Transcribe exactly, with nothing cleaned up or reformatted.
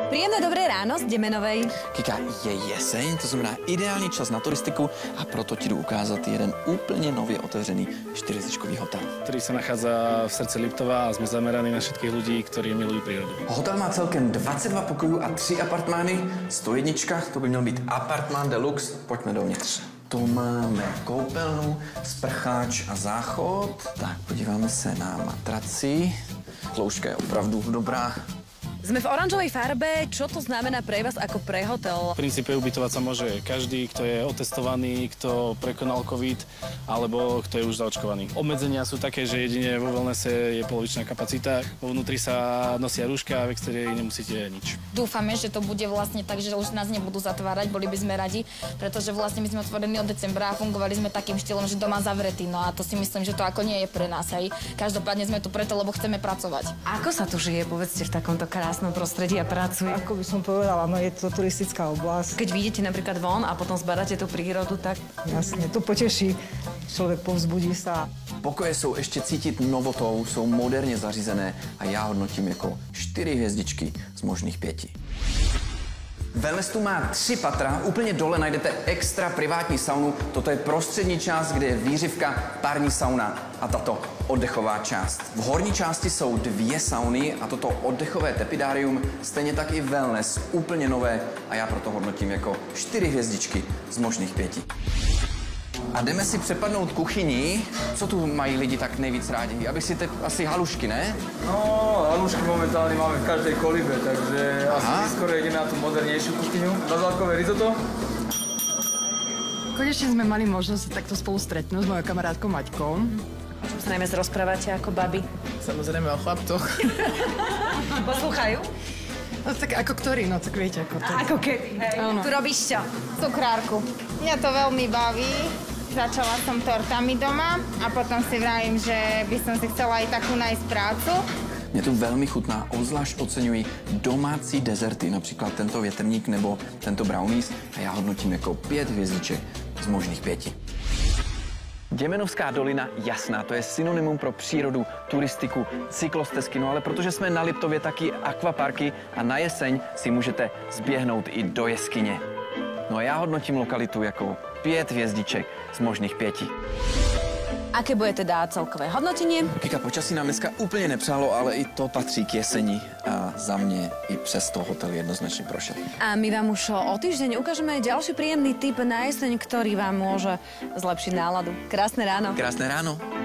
Príjemné dobré ráno z Demenovej. Kika, je jeseň, to znamená ideální čas na turistiku a proto ti jdu ukázat jeden úplně nově otevřený čtyřhvězdičkový hotel. Ktorý sa nachádza v srdci Liptova a sme zameraní na všetkých ľudí, ktorí milujú prírodu. Hotel má celkem dvacet dva pokojů a tři apartmány. sto jedna, to by měl být apartmán deluxe. Pojďme dovnitř. To máme koupelnu, sprcháč a záchod. Tak, podíváme se na matraci. Tloušťka je opravdu dobrá. Sme v oranžovej farbe. Čo to znamená pre vás ako pre hotel? V princípe ubytovať sa môže každý, kto je otestovaný, kto prekonal COVID, alebo kto je už zaočkovaný. Obmedzenia sú také, že jedine vo wellnesse je polovičná kapacita. Vo vnútri sa nosia rúška a v exteriéri nemusíte nič. Dúfame, že to bude vlastne tak, že už nás nebudú zatvárať, boli by sme radi, pretože vlastne my sme otvorení od decembra a fungovali sme takým štýlom, že doma zavretí. No a to si myslím, že to ako nie je pre nás. Hej. Každopádne sme tu preto, lebo chceme pracovať. Ako sa tu žije, povedzte, v takomto krásnom prostredí a pracuje? Ako by som povedala, no je to turistická oblasť. Keď vyjdete napríklad von a potom zbadáte tú prírodu, tak... Jasne, to poteší, človek povzbudí sa. Pokoje jsou ještě cítit novotou, jsou moderně zařízené a já hodnotím jako čtyři hvězdičky z možných pěti. Wellness tu má tři patra, úplně dole najdete extra privátní saunu. Toto je prostřední část, kde je výřivka, pární sauna a tato oddechová část. V horní části jsou dvě sauny a toto oddechové tepidárium, stejně tak i wellness, úplně nové a já proto hodnotím jako čtyři hvězdičky z možných pěti. A jdeme si přepadnout kuchyni. Co tu mají lidi tak nejvíc rádi? Já bych si teď asi halušky, ne? No, halušky momentálne máme v každej kolibe, takže Aha. asi skoro ide na tú modernejšiu kuchyňu. Bazálkové risotto. Konečne sme mali možnosť takto spolu stretnúť s mojou kamarátkou Maťkou. O čom sa najviac rozprávate ako baby? Samozrejme o chlapcoch. Poslúchajú? No tak ako ktorý, no tak viete ako to. Ako kedy, hej. Tu robíš čo? Cukrárku. Mňa to veľmi baví. Začala som tortami doma a potom si vravím, že by som si chcela aj takú nájsť prácu. Mě tu velmi chutná, obzvlášť oceňuji domácí dezerty, například tento větrník nebo tento brownies a já hodnotím jako pět hvězdiček z možných pěti. Děmenovská dolina, jasná, to je synonymum pro přírodu, turistiku, cyklostezky, no ale protože jsme na Liptově taky akvaparky a na jeseň si můžete zběhnout i do jeskyně. No a já hodnotím lokalitu jako pět hvězdiček z možných pěti. Aké bude teda celkové hodnotenie? Kika, počasí nám dneska úplně nepřálo, ale i to patří k jeseni a za mě i přesto hotel jednoznačně prošel. A my vám už o týždeň ukážeme ďalší príjemný tip na jeseň, ktorý vám môže zlepšiť náladu. Krásne ráno. Krásné ráno.